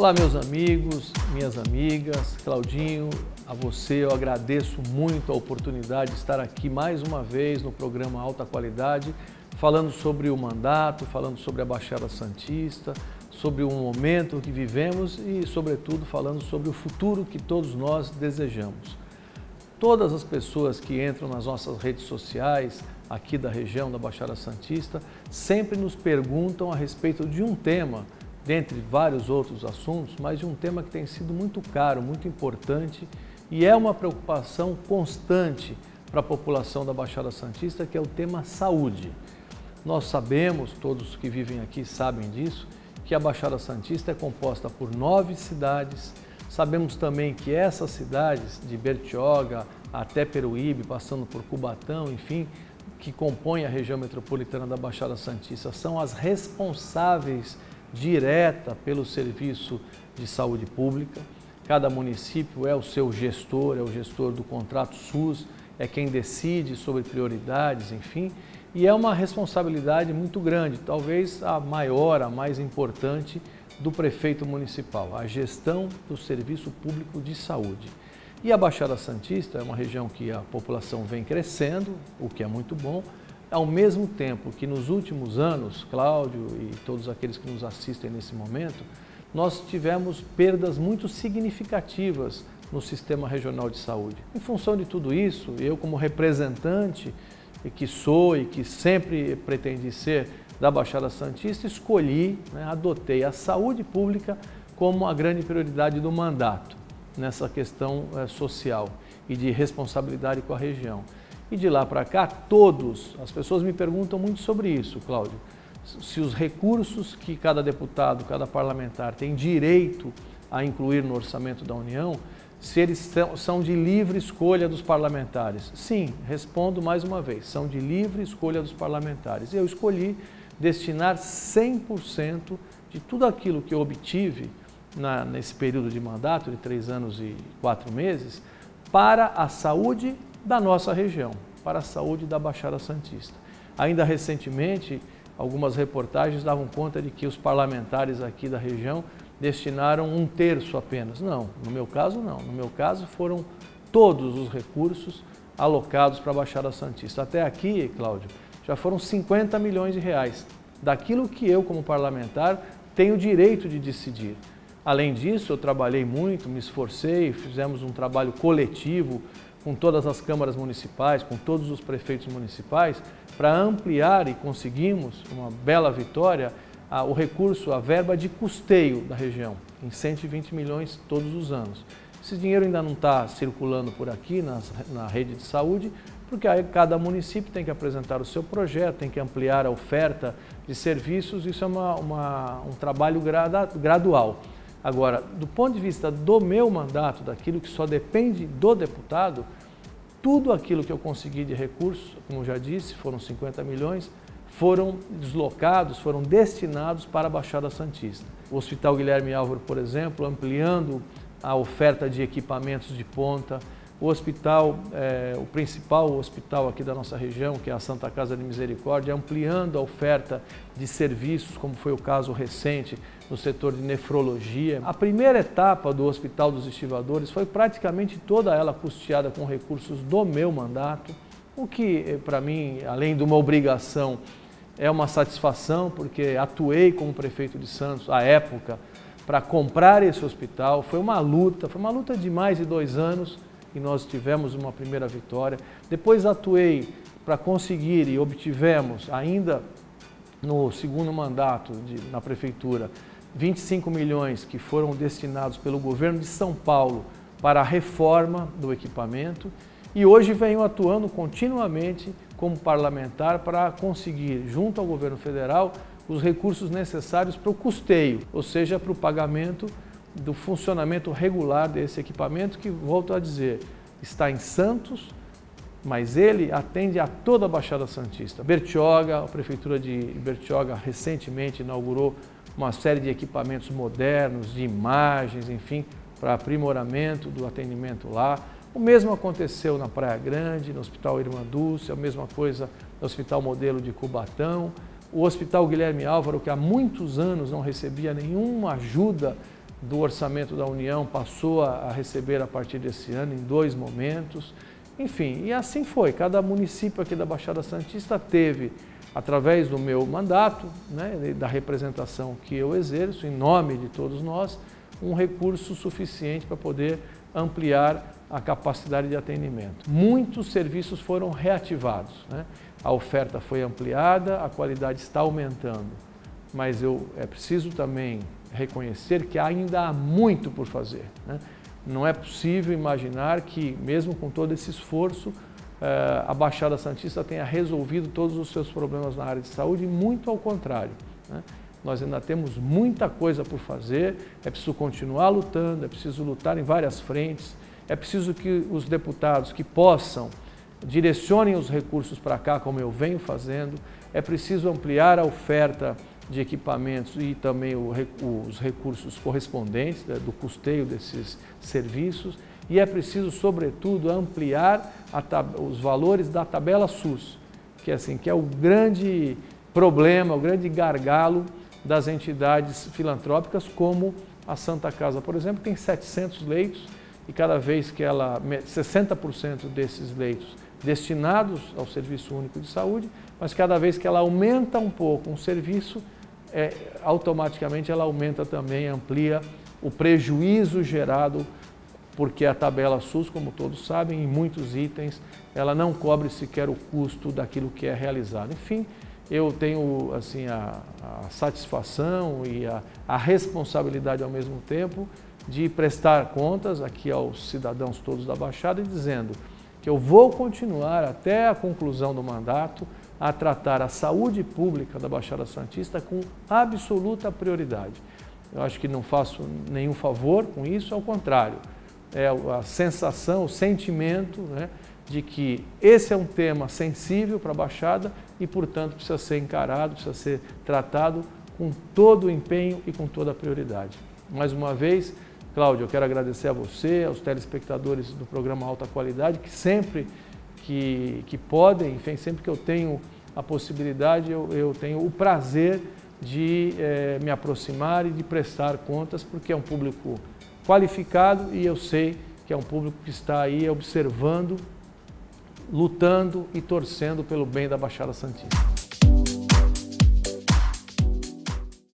Olá, meus amigos, minhas amigas, Claudinho, a você eu agradeço muito a oportunidade de estar aqui mais uma vez no programa Alta Qualidade, falando sobre o mandato, falando sobre a Baixada Santista, sobre o momento que vivemos e, sobretudo, falando sobre o futuro que todos nós desejamos. Todas as pessoas que entram nas nossas redes sociais, aqui da região da Baixada Santista, sempre nos perguntam a respeito de um tema, dentre vários outros assuntos, mas de um tema que tem sido muito caro, muito importante e é uma preocupação constante para a população da Baixada Santista, que é o tema saúde. Nós sabemos, todos que vivem aqui sabem disso, que a Baixada Santista é composta por 9 cidades. Sabemos também que essas cidades, de Bertioga até Peruíbe, passando por Cubatão, enfim, que compõem a região metropolitana da Baixada Santista, são as responsáveis direta pelo serviço de saúde pública. Cada município é o seu gestor, é o gestor do contrato SUS, é quem decide sobre prioridades, enfim, e é uma responsabilidade muito grande, talvez a maior, a mais importante do prefeito municipal, a gestão do serviço público de saúde. E a Baixada Santista é uma região que a população vem crescendo, o que é muito bom, ao mesmo tempo que nos últimos anos, Cláudio e todos aqueles que nos assistem nesse momento, nós tivemos perdas muito significativas no sistema regional de saúde. Em função de tudo isso, eu como representante que sou e que sempre pretendi ser da Baixada Santista, escolhi, adotei a saúde pública como a grande prioridade do mandato nessa questão social e de responsabilidade com a região. E de lá para cá, as pessoas me perguntam muito sobre isso, Cláudio, se os recursos que cada deputado, cada parlamentar tem direito a incluir no orçamento da União, se eles são de livre escolha dos parlamentares. Sim, respondo mais uma vez, são de livre escolha dos parlamentares. Eu escolhi destinar 100% de tudo aquilo que eu obtive nesse período de mandato, de 3 anos e 4 meses, para a saúde da nossa região, para a saúde da Baixada Santista. Ainda recentemente, algumas reportagens davam conta de que os parlamentares aqui da região destinaram 1/3 apenas. Não, no meu caso não. No meu caso foram todos os recursos alocados para a Baixada Santista. Até aqui, Cláudio, já foram 50 milhões de reais, daquilo que eu, como parlamentar, tenho direito de decidir. Além disso, eu trabalhei muito, me esforcei, fizemos um trabalho coletivo com todas as câmaras municipais, com todos os prefeitos municipais, para ampliar e conseguimos uma bela vitória, o recurso, a verba de custeio da região, em 120 milhões todos os anos. Esse dinheiro ainda não está circulando por aqui na rede de saúde, porque aí cada município tem que apresentar o seu projeto, tem que ampliar a oferta de serviços, isso é um trabalho gradual. Agora, do ponto de vista do meu mandato, daquilo que só depende do deputado, tudo aquilo que eu consegui de recursos, como já disse, foram 50 milhões, foram deslocados, foram destinados para a Baixada Santista. O Hospital Guilherme Álvaro, por exemplo, ampliando a oferta de equipamentos de ponta, o principal hospital aqui da nossa região, que é a Santa Casa de Misericórdia, ampliando a oferta de serviços, como foi o caso recente no setor de nefrologia. A primeira etapa do Hospital dos Estivadores foi praticamente toda ela custeada com recursos do meu mandato, o que, para mim, além de uma obrigação, é uma satisfação, porque atuei como prefeito de Santos, à época, para comprar esse hospital. Foi uma luta de mais de 2 anos, e nós tivemos uma primeira vitória. Depois atuei para conseguir e obtivemos, ainda no segundo mandato na prefeitura, 25 milhões que foram destinados pelo governo de São Paulo para a reforma do equipamento. E hoje venho atuando continuamente como parlamentar para conseguir, junto ao governo federal, os recursos necessários para o custeio, ou seja, para o pagamento do funcionamento regular desse equipamento, que, volto a dizer, está em Santos, mas ele atende a toda a Baixada Santista. Bertioga, a Prefeitura de Bertioga recentemente inaugurou uma série de equipamentos modernos, de imagens, enfim, para aprimoramento do atendimento lá. O mesmo aconteceu na Praia Grande, no Hospital Irmã Dulce, a mesma coisa no Hospital Modelo de Cubatão. O Hospital Guilherme Álvaro, que há muitos anos não recebia nenhuma ajuda do orçamento da União passou a receber a partir desse ano em 2 momentos. Enfim, e assim foi. Cada município aqui da Baixada Santista teve, através do meu mandato, né, da representação que eu exerço, em nome de todos nós, um recurso suficiente para poder ampliar a capacidade de atendimento. Muitos serviços foram reativados, né? A oferta foi ampliada, a qualidade está aumentando, mas é preciso também reconhecer que ainda há muito por fazer, né? Não é possível imaginar que, mesmo com todo esse esforço, a Baixada Santista tenha resolvido todos os seus problemas na área de saúde, muito ao contrário, né? Nós ainda temos muita coisa por fazer, é preciso continuar lutando, é preciso lutar em várias frentes, é preciso que os deputados que possam direcionem os recursos para cá, como eu venho fazendo, é preciso ampliar a oferta de equipamentos e também os recursos correspondentes, né, do custeio desses serviços, e é preciso, sobretudo, ampliar os valores da tabela SUS, que é o grande problema, o grande gargalo das entidades filantrópicas, como a Santa Casa, por exemplo, tem 700 leitos e cada vez que 60% desses leitos destinados ao Serviço Único de Saúde, mas cada vez que ela aumenta um pouco um serviço, automaticamente ela aumenta também, amplia o prejuízo gerado, porque a tabela SUS, como todos sabem, em muitos itens, ela não cobre sequer o custo daquilo que é realizado. Enfim, eu tenho assim, a satisfação e a responsabilidade ao mesmo tempo de prestar contas aqui aos cidadãos todos da Baixada e dizendo que eu vou continuar até a conclusão do mandato a tratar a saúde pública da Baixada Santista com absoluta prioridade. Eu acho que não faço nenhum favor com isso, ao contrário. É a sensação, o sentimento, né, de que esse é um tema sensível para a Baixada e, portanto, precisa ser encarado, precisa ser tratado com todo o empenho e com toda a prioridade. Mais uma vez, Cláudio, eu quero agradecer a você, aos telespectadores do programa Alta Qualidade, que sempre que podem, enfim, sempre que eu tenho a possibilidade, eu tenho o prazer de me aproximar e de prestar contas, porque é um público qualificado e eu sei que é um público que está aí observando, lutando e torcendo pelo bem da Baixada Santista.